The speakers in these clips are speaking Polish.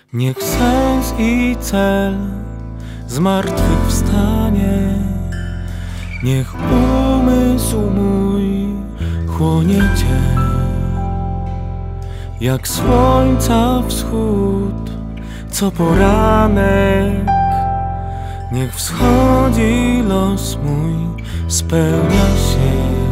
Niech sens i cel zmartwychwstanie, niech umysł mój chłonie Cię, jak słońca wschód co poranek. Niech wschodzi los mój, spełnia się.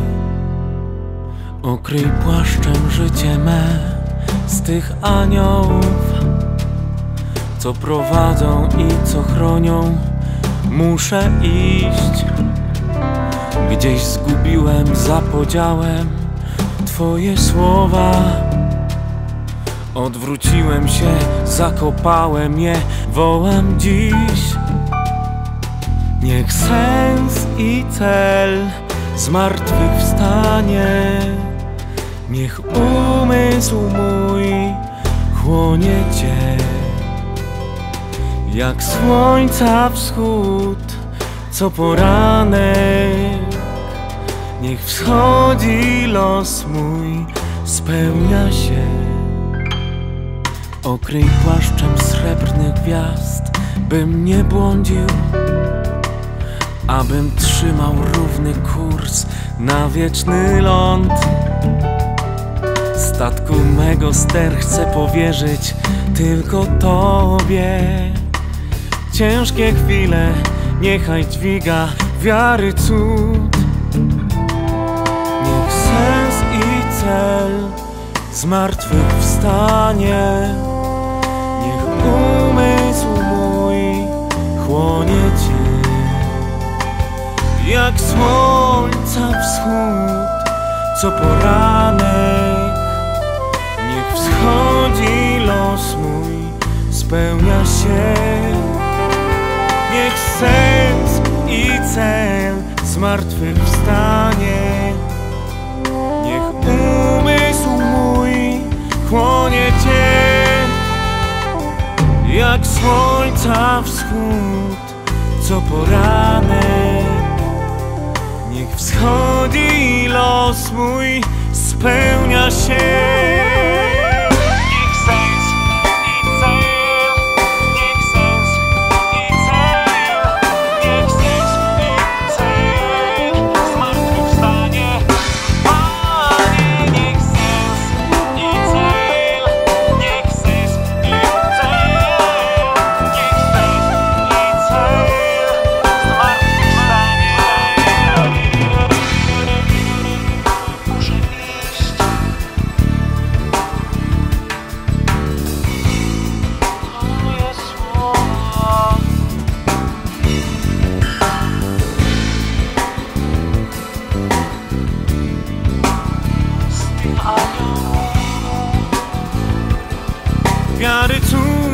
Okryj płaszczem życie me z tych aniołów, co prowadzą i co chronią. Muszę iść, gdzieś zgubiłem za podziałem Twoje słowa. Odwróciłem się, zakopałem je, wołam dziś. Niech sens i cel zmartwychwstanie, niech umysł mój chłonie Cię, jak słońca wschód co poranek. Niech wschodzi los mój, spełnia się. Okryj płaszczem srebrnych gwiazd, bym nie błądził, abym trzymał równy kurs na wieczny ląd. Statku mego ster chcę powierzyć tylko Tobie. Ciężkie chwile niechaj dźwiga wiary cud. Niech sens i cel zmartwychwstanie, niech umysł mój chłonie Cię, jak słońca wschód co poranek. Niech wschodzi los mój, spełnia się. Niech sens i cel zmartwychwstanie, niech umysł mój chłonie Cię, jak słońca wschód co poranek. Niech wschodzi los mój, spełnia się. Wiary cud.